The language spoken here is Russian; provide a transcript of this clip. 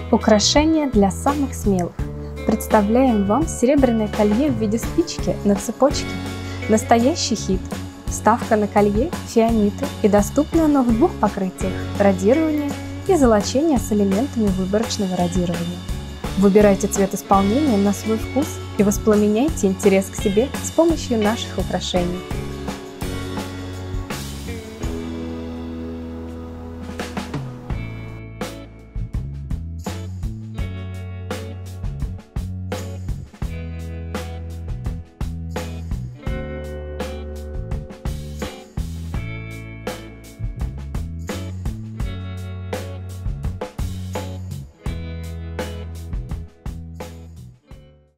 Украшения для самых смелых. Представляем вам серебряное колье в виде спички на цепочке. Настоящий хит. Вставка на колье фианиты и доступно оно в двух покрытиях – радирование и золочение с элементами выборочного радирования. Выбирайте цвет исполнения на свой вкус и воспламеняйте интерес к себе с помощью наших украшений.